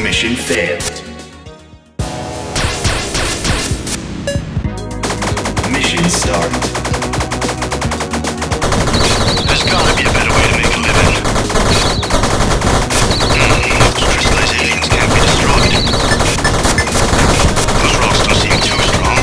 Mission failed. Mission start. There's gotta be a better way to make a living. Crystallized aliens can't be destroyed. Those rocks don't seem too strong.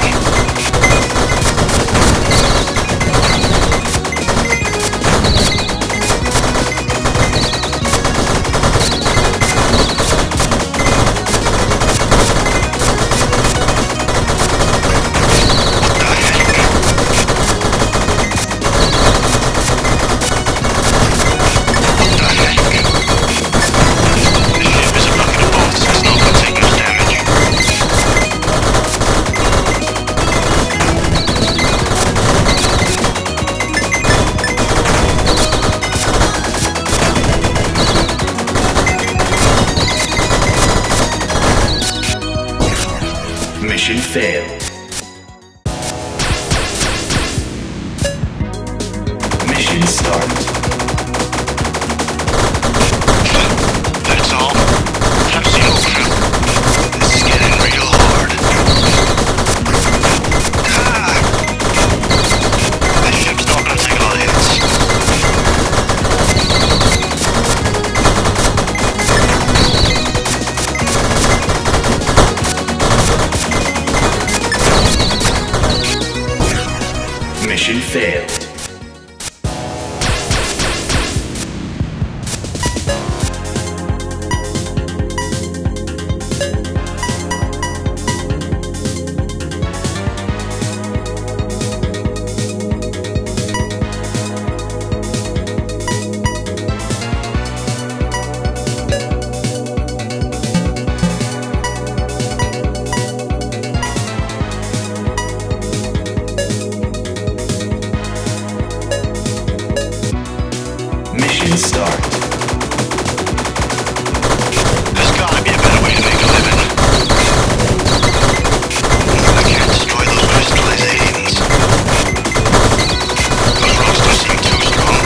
Mission failed. Mission start. That's all. That's the ocean. This is getting real hard. This ship's not gonna take a lot of hits. Mission failed. Mission start. There's gotta be a better way to make a living. I can't destroy those crystallized aliens. Those rocks don't seem too strong.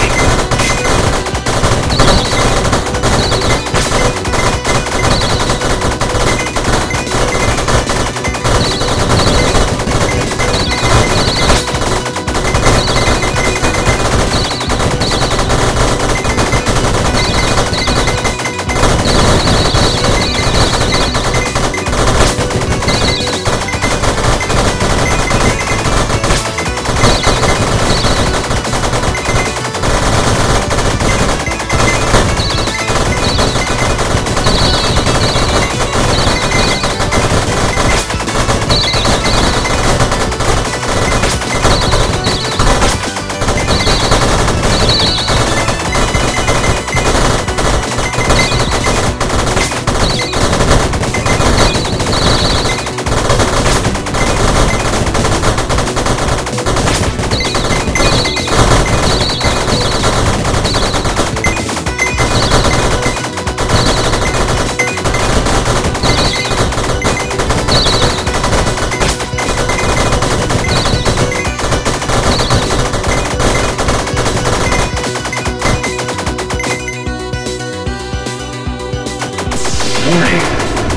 Warning.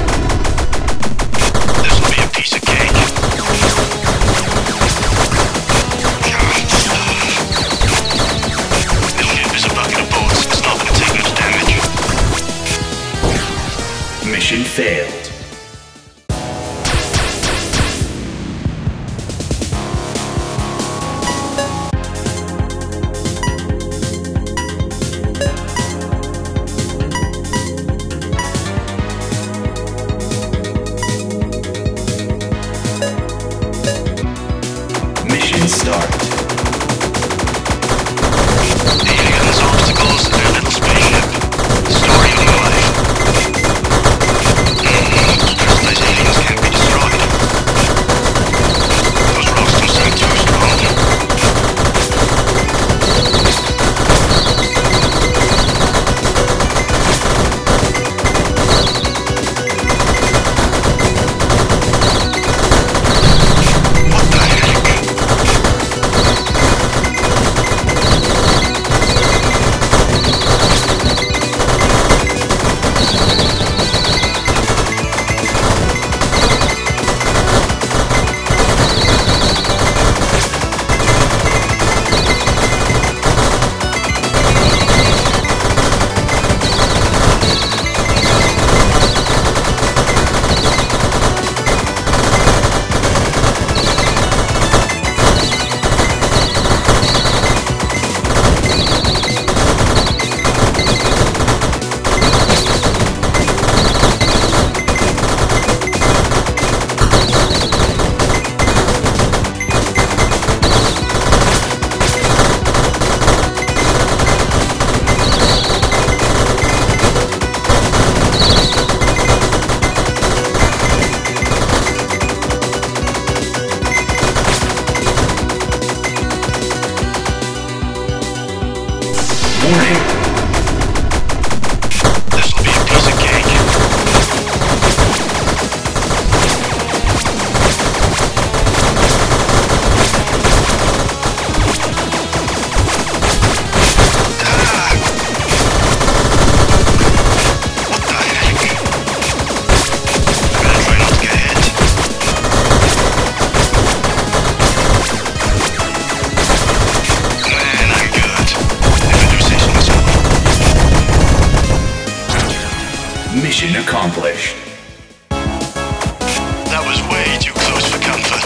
This'll be a piece of cake. This ship is a bucket of bolts. It's not gonna take much damage. Mission failed. Mission start. Aliens, obstacles, their little spaceship. Story of my life. Mission accomplished. That was way too close for comfort.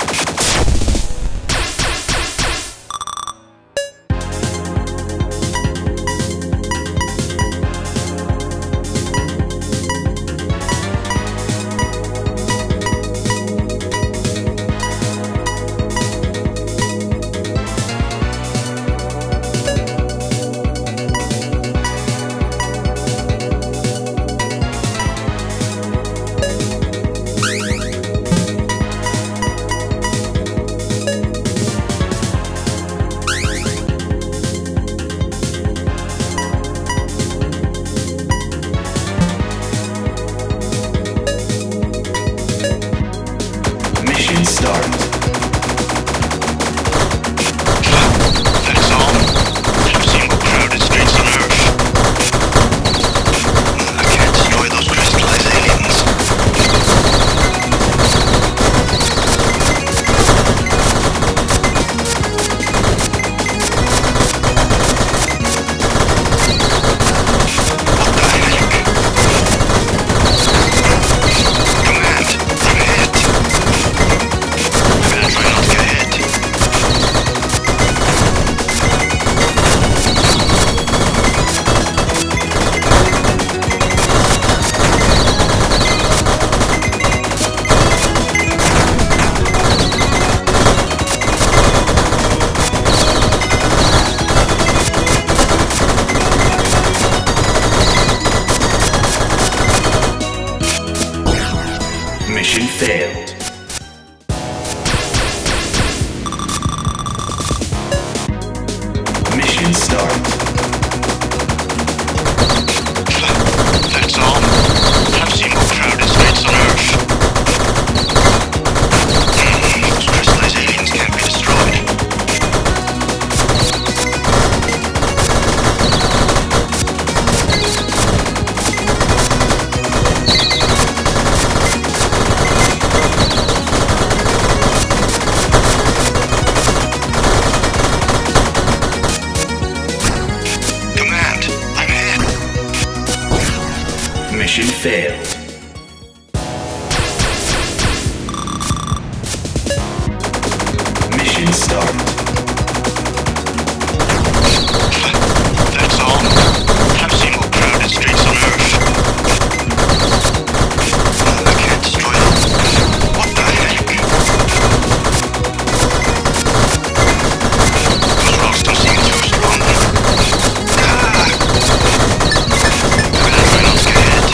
Mission failed. Mission start. That's all. I've seen more crowded streets on Earth. Those crystallized aliens can't be destroyed. Mission failed. Mission start. That's all. I've seen more crowded streets on Earth. I can't destroy them. What the heck? Those rocks don't seem too strong. I'm gonna try not to get hit.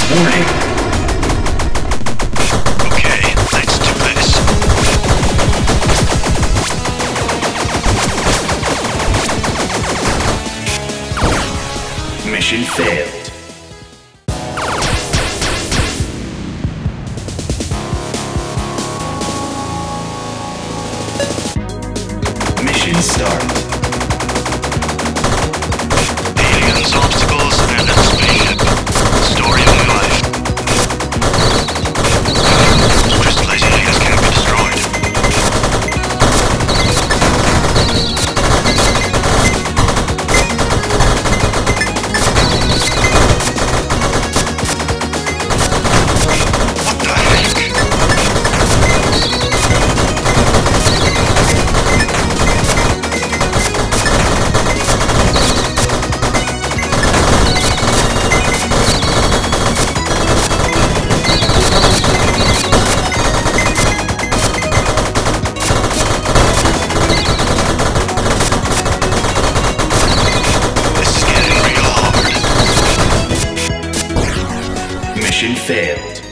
Warning. Okay, let's do this. Mission failed. Mission start. Aliens, obstacles, and a spaceship. Story of my life. Crystallizing aliens can't be destroyed. What the heck? This is getting real hard. Mission failed.